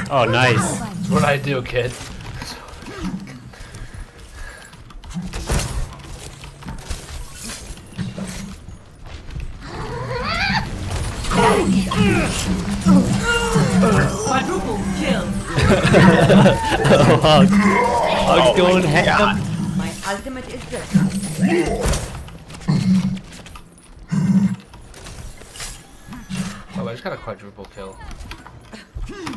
Oh, nice. That's what I do, kid. Quadruple kill. Hug. Hug's going ham. My ultimate is ready. Oh, I just got a quadruple kill.